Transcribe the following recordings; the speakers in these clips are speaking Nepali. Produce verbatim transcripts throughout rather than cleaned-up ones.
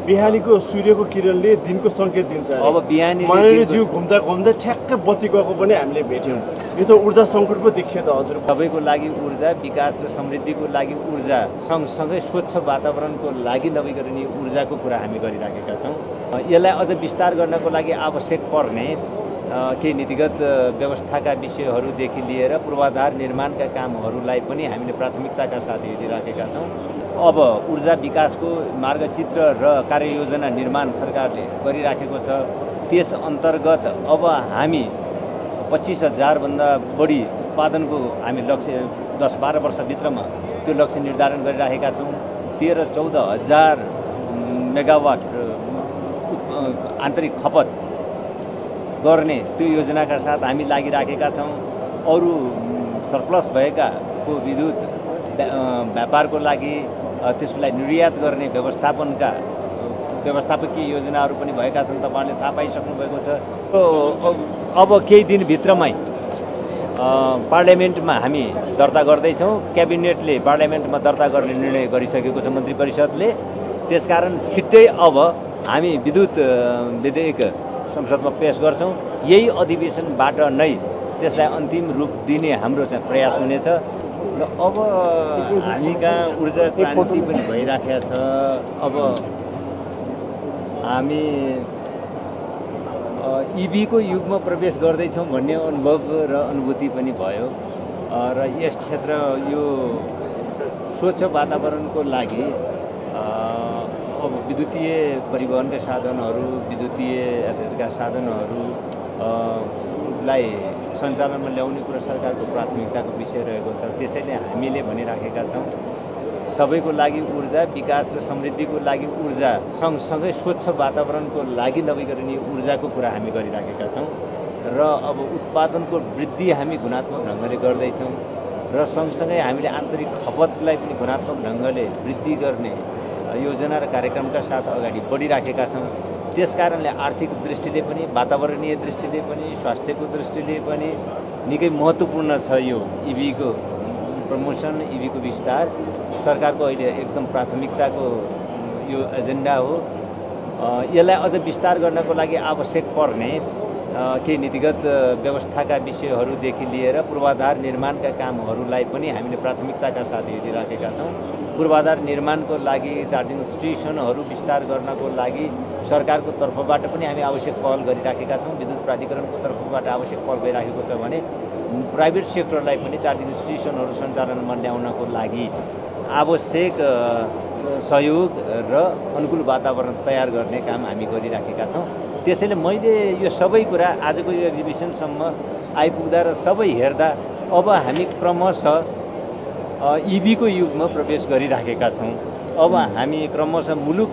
बिहानीको सूर्यको किरणले दिनको संकेत दिन्छ। अब बिहानी माननीयज्यू घुम्दा घुम्दा ठ्याक्क बत्ती गएको पनि हामीले भेट्यौँ। यो त ऊर्जा सङ्कट पो देखियो त हजुर। सबैको लागि ऊर्जा, विकास र समृद्धिको लागि ऊर्जा, सँगसँगै स्वच्छ वातावरणको लागि नवीकरणीय ऊर्जाको कुरा हामी गरिराखेका छौँ। यसलाई अझ विस्तार गर्नको लागि आवश्यक पर्ने केही नीतिगत व्यवस्थाका विषयहरूदेखि लिएर पूर्वाधार निर्माणका कामहरूलाई पनि हामीले प्राथमिकताका साथ हेरिराखेका छौँ। अब ऊर्जा विकासको मार्गचित्र र कार्ययोजना निर्माण सरकारले गरिराखेको छ। त्यस अन्तर्गत अब हामी पच्चिस हजारभन्दा बढी उत्पादनको हामी लक्ष्य दस बाह्र वर्षभित्रमा त्यो लक्ष्य निर्धारण गरिराखेका छौँ। तेह्र चौध हजार मेगावाट आन्तरिक खपत गर्ने त्यो योजनाका साथ हामी लागिराखेका छौँ। अरू सरप्लस भएकाको विद्युत व्यापारको लागि त्यसको लागि निर्यात गर्ने व्यवस्थापनका व्यवस्थापकीय योजनाहरू पनि भएका छन्। तपाईँहरूले थाहा पाइसक्नु भएको छ। अब केही दिनभित्रमै पार्लियामेन्टमा हामी दर्ता गर्दैछौँ। क्याबिनेटले पार्लियामेन्टमा दर्ता गर्ने निर्णय गरिसकेको छ मन्त्री परिषदले। त्यसकारण छिट्टै अब हामी विद्युत विधेयक संसदमा पेश गर्छौँ। यही अधिवेशनबाट नै त्यसलाई अन्तिम रूप दिने हाम्रो चाहिँ प्रयास हुनेछ। र अब हामी कहाँ ऊर्जा क्रान्ति पनि भइराखेको छ। अब हामी इभीको युगमा प्रवेश गर्दैछौँ भन्ने अनुभव र अनुभूति पनि भयो। र यस क्षेत्र यो स्वच्छ वातावरणको लागि अब विद्युतीय परिवहनका साधनहरू, विद्युतीय यातायातका साधनहरूलाई सञ्चालनमा ल्याउने कुरा सरकारको प्राथमिकताको विषय रहेको छ। त्यसैले हामीले भनिराखेका छौँ सबैको लागि ऊर्जा, विकास र समृद्धिको लागि ऊर्जा, सँगसँगै स्वच्छ वातावरणको लागि नवीकरणीय ऊर्जाको कुरा हामी गरिराखेका छौँ। र अब उत्पादनको वृद्धि हामी गुणात्मक ढङ्गले गर्दैछौँ र सँगसँगै हामीले आन्तरिक खपतलाई पनि गुणात्मक ढङ्गले वृद्धि गर्ने योजना र कार्यक्रमका साथ अगाडि बढिराखेका छौँ। त्यसकारणले आर्थिक दृष्टिले पनि, वातावरणीय दृष्टिले पनि, स्वास्थ्यको दृष्टिले पनि निकै महत्त्वपूर्ण छ यो इभीको प्रमोसन, इभीको विस्तार सरकारको अहिले एकदम प्राथमिकताको यो एजेन्डा हो। यसलाई अझ विस्तार गर्नको लागि आवश्यक पर्ने केही नीतिगत व्यवस्थाका विषयहरूदेखि लिएर पूर्वाधार निर्माणका कामहरूलाई पनि हामीले प्राथमिकताका साथ हेरिराखेका छौँ। पूर्वाधार निर्माणको लागि चार्जिङ स्टेसनहरू विस्तार गर्नको लागि सरकारको तर्फबाट पनि हामी आवश्यक पहल गरिराखेका छौँ। विद्युत प्राधिकरणको तर्फबाट आवश्यक पहल भइराखेको छ भने प्राइभेट सेक्टरलाई पनि चार्जिङ स्टेसनहरू सञ्चालनमा ल्याउनको लागि आवश्यक सहयोग र अनुकूल वातावरण तयार गर्ने काम हामी गरिराखेका छौँ। त्यसैले मैले यो सबै कुरा आजको यो एक्जिबिसनसम्म आइपुग्दा र सबै हेर्दा अब हामी क्रमशः इभीको युगमा प्रवेश गरिराखेका छौँ। अब हामी क्रमशः मुलुक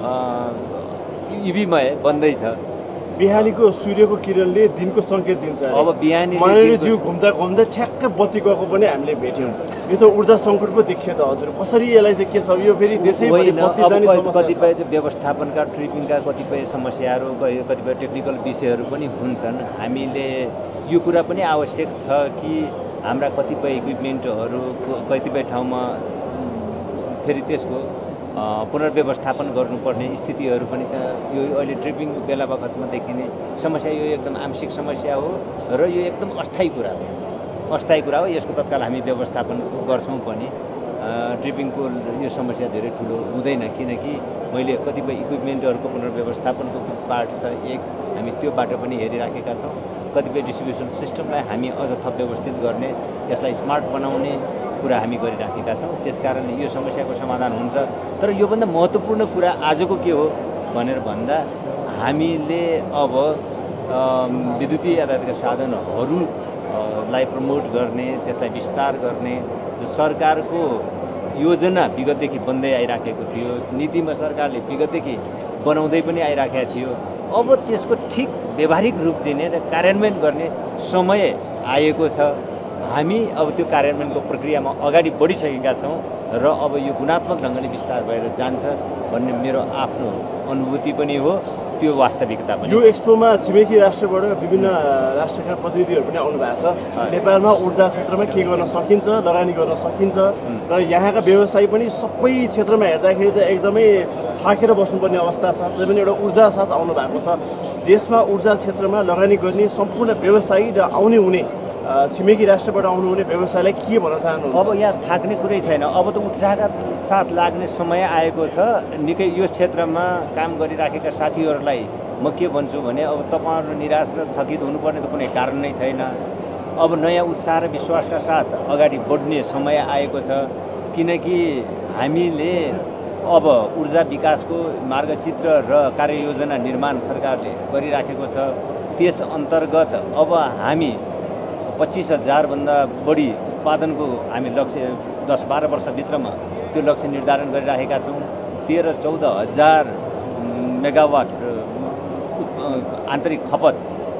इभीमय बन्दैछ। बिहानीको सूर्यको किरणले दिनको संकेत दिन्छ। अब बिहानी माननीयज्यू घुम्दा घुम्दा ठ्याक्क बत्ती गएको पनि हामीले भेट्यौँ। यो त ऊर्जा सङ्कट पो देखियो त हजुर। कसरी यसलाई चाहिँ के छ यो फेरि देशैभरि बत्ती जाने समस्या, कतिपय व्यवस्थापनका ट्रिपिङका कतिपय समस्याहरू, कतिपय टेक्निकल विषयहरू पनि हुन्छन्। हामीले यो कुरा पनि आवश्यक छ कि हाम्रा कतिपय इक्विपमेन्टहरू कतिपय ठाउँमा फेरि त्यसको पुनर्व्यवस्थापन गर्नुपर्ने स्थितिहरू पनि छ। यो अहिले ट्रिपिङ बेला बखतमा देखिने समस्या यो एकदम आंशिक समस्या हो र यो एकदम अस्थायी कुरा हो। अस्थायी कुरा हो। यसको तत्काल हामी व्यवस्थापन गर्छौँ पनि। ट्रिपिङको यो समस्या धेरै ठुलो हुँदैन, किनकि मैले कतिपय इक्विपमेन्टहरूको पुनर्व्यवस्थापनको पार्ट छ एक, हामी त्यो बाटो पनि हेरिराखेका छौँ। कतिपय डिस्ट्रिब्युसन सिस्टमलाई हामी अझ थप व्यवस्थित गर्ने, यसलाई स्मार्ट बनाउने कुरा हामी गरिराखेका छौँ। त्यसकारणले यो समस्याको समाधान हुन्छ। तर योभन्दा महत्त्वपूर्ण कुरा आजको के हो भनेर भन्दा हामीले अब विद्युतीय यातायातका साधनहरूलाई प्रमोट गर्ने, त्यसलाई विस्तार गर्ने जो सरकारको योजना विगतदेखि बन्दै आइराखेको थियो, नीतिमा सरकारले विगतदेखि बनाउँदै पनि आइराखेको थियो। अब त्यसको ठिक व्यावहारिक रूप दिने र कार्यान्वयन गर्ने समय आएको छ। हामी अब त्यो कार्यान्वयनको प्रक्रियामा अगाडि बढिसकेका छौँ र अब यो गुणात्मक ढङ्गले विस्तार भएर जान्छ भन्ने मेरो आफ्नो अनुभूति पनि हो। त्यो वास्तविकता पनि। यो एक्सपोमा छिमेकी राष्ट्रबाट विभिन्न राष्ट्रका प्रतिनिधिहरू पनि आउनु भएको छ। नेपालमा ऊर्जा क्षेत्रमा के गर्न सकिन्छ, लगानी गर्न सकिन्छ र यहाँका व्यवसायी पनि सबै क्षेत्रमा हेर्दाखेरि त एकदमै थाकेर बस्नुपर्ने अवस्था छ। त्यही पनि एउटा ऊर्जा साथ आउनु भएको छ। देशमा ऊर्जा क्षेत्रमा लगानी गर्ने सम्पूर्ण व्यवसायी र आउने हुने छिमेकी राष्ट्रबाट आउनुहुने व्यवसायलाई के भन्न चाहनुहुन्छ? अब यहाँ थाक्ने कुरै छैन। अब त उत्साहका साथ लाग्ने समय आएको छ। निकै यो क्षेत्रमा काम गरिराखेका साथीहरूलाई म के भन्छु भने अब तपाईँहरू निराश र थकित हुनुपर्ने त कुनै कारण नै छैन। अब नयाँ उत्साह र विश्वासका साथ अगाडि बढ्ने समय आएको छ। किनकि हामीले अब ऊर्जा विकासको मार्गचित्र र कार्ययोजना निर्माण सरकारले गरिराखेको छ। त्यस अन्तर्गत अब हामी पच्चिस हजारभन्दा बढी उत्पादनको हामी लक्ष्य दस बाह्र वर्षभित्रमा त्यो लक्ष्य निर्धारण गरिराखेका छौँ। तेह्र चौध हजार मेगावाट आन्तरिक खपत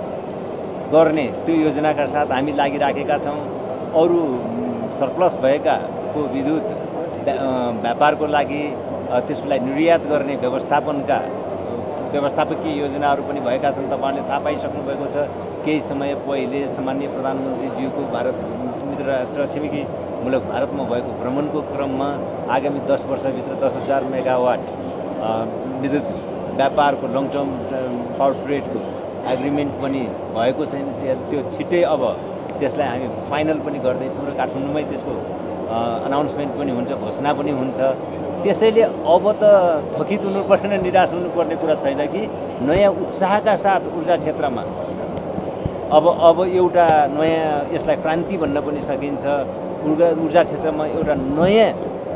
गर्ने त्यो योजनाका साथ हामी लागिराखेका छौँ। अरू सरप्लस भएका को विद्युत व्यापारको लागि त्यसको लागि निर्यात गर्ने व्यवस्थापनका व्यवस्थापकीय योजनाहरू पनि भएका छन्। तपाईँहरूले थाहा पाइसक्नु भएको छ। केही समय पहिले सामान्य प्रधानमन्त्रीज्यूको भारत मित्र राष्ट्र छिमेकी मुलुक भारतमा भएको भ्रमणको क्रममा आगामी दस वर्षभित्र दस हजार मेगावाट विद्युत व्यापारको लङ टर्म पावर ट्रेडको एग्रिमेन्ट पनि भएको छैन। त्यो छिट्टै अब त्यसलाई हामी फाइनल पनि गर्दैछौँ र काठमाडौँमै त्यसको अनाउन्समेन्ट पनि हुन्छ, घोषणा पनि हुन्छ। त्यसैले अब त थकित हुनुपर्ने, निराश हुनुपर्ने कुरा छैन कि नयाँ उत्साहका साथ ऊर्जा क्षेत्रमा अब अब एउटा नयाँ यसलाई क्रान्ति भन्न पनि सकिन्छ। ऊर्जा ऊर्जा क्षेत्रमा एउटा नयाँ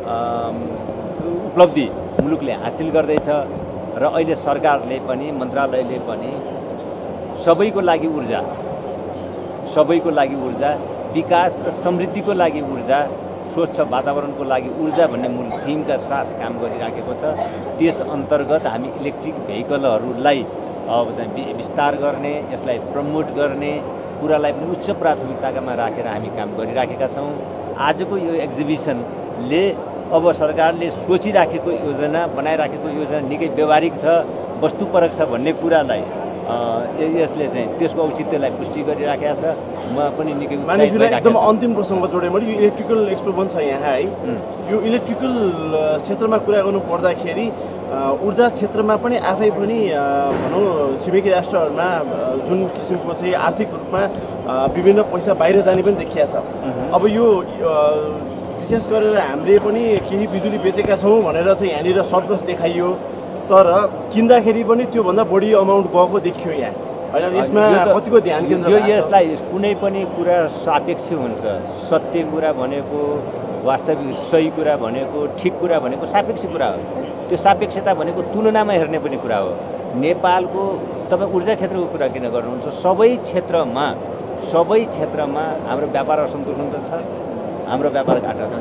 उपलब्धि मुलुकले हासिल गर्दैछ र अहिले सरकारले पनि मन्त्रालयले पनि सबैको लागि ऊर्जा, सबैको लागि ऊर्जा, विकास र समृद्धिको लागि ऊर्जा, स्वच्छ वातावरणको लागि ऊर्जा भन्ने मूल थिमका साथ काम गरिराखेको छ। त्यस अन्तर्गत हामी इलेक्ट्रिक भेहिकलहरूलाई अब चाहिँ विस्तार गर्ने, यसलाई प्रमोट गर्ने कुरालाई पनि उच्च प्राथमिकतामा राखेर हामी काम गरिराखेका छौँ। आजको यो एक्जिबिसनले अब सरकारले सोचिराखेको योजना, बनाइराखेको योजना निकै व्यवहारिक छ, वस्तुपरक छ भन्ने कुरालाई यसले चाहिँ त्यसको औचित्यलाई पुष्टि गरिराखेको छ। म पनि निकै एकदम अन्तिम प्रसङ्ग जोडेँ मैले। यो इलेक्ट्रिकल एक्सपो पनि छ यहाँ है। यो इलेक्ट्रिकल क्षेत्रमा कुरा गर्नु पर्दाखेरि ऊर्जा क्षेत्रमा पनि आफै पनि भनौँ छिमेकी राष्ट्रहरूमा जुन किसिमको चाहिँ आर्थिक रूपमा विभिन्न पैसा बाहिर जाने पनि देखिया छ। अब यो विशेष गरेर हामीले पनि केही बिजुली बेचेका छौँ भनेर चाहिँ यहाँनिर सरप्लस देखाइयो, तर किन्दाखेरि पनि त्योभन्दा बढी अमाउन्ट गएको देखियो यहाँ होइन। यसमा कतिको ध्यान केन्द्र यो यसलाई कुनै पनि कुरा सापेक्ष हुन्छ। सत्य कुरा भनेको, वास्तविक सही कुरा भनेको, ठिक कुरा भनेको सापेक्ष कुरा हो। त्यो सापेक्षता भनेको तुलनामा हेर्ने पनि कुरा हो। नेपालको तपाईँ ऊर्जा क्षेत्रको कुरा किन गर्नुहुन्छ? सबै क्षेत्रमा सबै क्षेत्रमा हाम्रो व्यापार असन्तुलन त छ, हाम्रो व्यापार घाटा छ।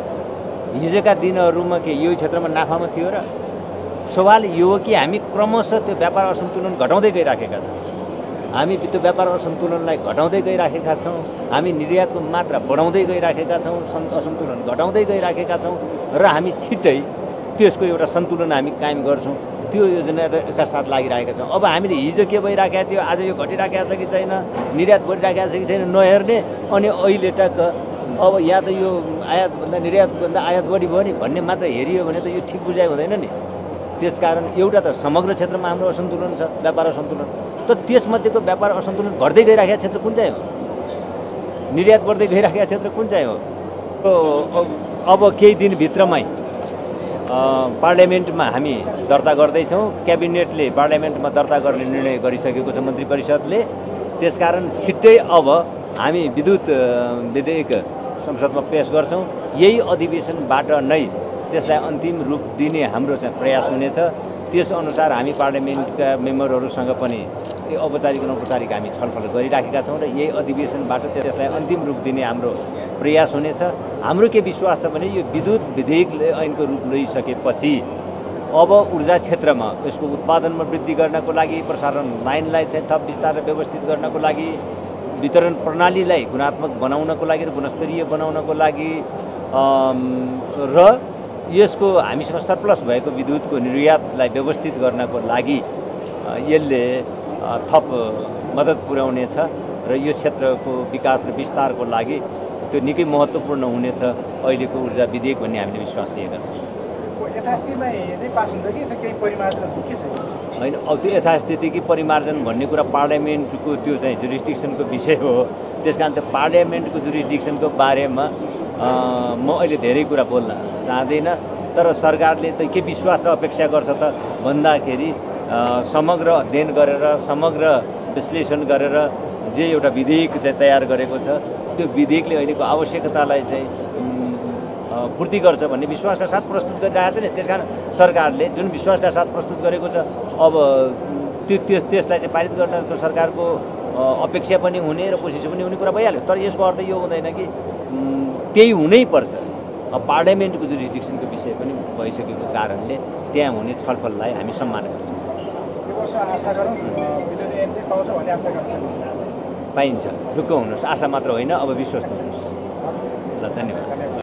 हिजोका दिनहरूमा के यो क्षेत्रमा नाफामा थियो र? सवाल यो हो कि हामी क्रमशः त्यो व्यापार असन्तुलन घटाउँदै गइराखेका छौँ। हामी त्यो व्यापार असन्तुलनलाई घटाउँदै गइराखेका छौँ। हामी निर्यातको मात्रा बढाउँदै गइराखेका छौँ, असन्तुलन घटाउँदै गइराखेका छौँ र हामी छिट्टै त्यसको एउटा सन्तुलन हामी कायम गर्छौँ। त्यो योजनाका साथ लागिरहेका छौँ। अब हामीले हिजो के भइराखेको थियो, आज यो घटिराखेको छ कि छैन, निर्यात बढिराखेको छ कि छैन नहेर्ने, अनि अहिले टक्क अब या त यो आयातभन्दा निर्यातभन्दा आयात बढी भयो नि भन्ने मात्र हेरियो भने त यो ठिक बुझाइ हुँदैन नि। त्यसकारण एउटा त समग्र क्षेत्रमा हाम्रो असन्तुलन छ, व्यापार असन्तुलन। तर त्यसमध्येको व्यापार असन्तुलन घट्दै गइराखेको क्षेत्र कुन चाहिँ हो? निर्यात बढ्दै गइराखेको क्षेत्र कुन चाहिँ हो? अब केही दिनभित्रमै पार्लियामेन्टमा हामी दर्ता गर्दैछौँ। क्याबिनेटले पार्लियामेन्टमा दर्ता गर्ने निर्णय गरिसकेको छ मन्त्री परिषदले। त्यसकारण छिट्टै अब हामी विद्युत विधेयक संसदमा पेश गर्छौँ। यही अधिवेशनबाट नै त्यसलाई अन्तिम रूप दिने हाम्रो चाहिँ प्रयास हुनेछ। त्यसअनुसार हामी पार्लियामेन्टका मेम्बरहरूसँग पनि औपचारिक अनौपचारिक हामी छलफल गरिराखेका छौँ र यही अधिवेशनबाट त्यसलाई अन्तिम रूप दिने हाम्रो प्रयास हुनेछ। हाम्रो के विश्वास छ भने यो विद्युत विधेयकले ऐनको रूप लिइसकेपछि अब ऊर्जा क्षेत्रमा यसको उत्पादनमा वृद्धि गर्नको लागि, प्रसारण लाइनलाई चाहिँ थप विस्तार र व्यवस्थित गर्नको लागि, वितरण प्रणालीलाई गुणात्मक बनाउनको लागि र गुणस्तरीय बनाउनको लागि र यसको हामीसँग सरप्लस भएको विद्युतको निर्यातलाई व्यवस्थित गर्नको लागि यसले थप मद्दत पुर्याउनेछ र यो क्षेत्रको विकास र विस्तारको लागि त्यो निकै महत्त्वपूर्ण हुनेछ अहिलेको ऊर्जा विधेयक भन्ने हामीले विश्वास लिएका छौँ। होइन, अब त्यो यथास्थिति कि परिमार्जन भन्ने कुरा पार्लियामेन्टको त्यो चाहिँ जुरिस्डिक्सनको विषय हो। त्यस कारण त्यो पार्लियामेन्टको जुरिस्डिक्सनको बारेमा म अहिले धेरै कुरा बोल्न चाहदिनँ। तर सरकारले त के विश्वास र अपेक्षा गर्छ त भन्दाखेरि समग्र अध्ययन गरेर समग्र विश्लेषण गरेर जे एउटा विधेयक चाहिँ तयार गरेको छ त्यो विधेयकले अहिलेको आवश्यकतालाई चाहिँ पूर्ति गर्छ भन्ने विश्वासका साथ प्रस्तुत गरिरहेको छ नि। त्यस कारण सरकारले जुन विश्वासका साथ प्रस्तुत गरेको छ अब त्यो त्यस त्यसलाई चाहिँ पारित गर्न सरकारको अपेक्षा पनि हुने र कोसिस पनि हुने कुरा भइहाल्यो। तर यसको अर्थ यो हुँदैन कि त्यही हुनैपर्छ। अब पार्लियामेन्टको जुरिस्डिक्सनको विषय पनि भइसकेको कारणले त्यहाँ हुने छलफललाई हामी सम्मान गर्छौँ। पाइन्छ, ढुक्क हुनुहोस्, आशा मात्र होइन, अब विश्वस्त हुनुहोस्। ल, धन्यवाद।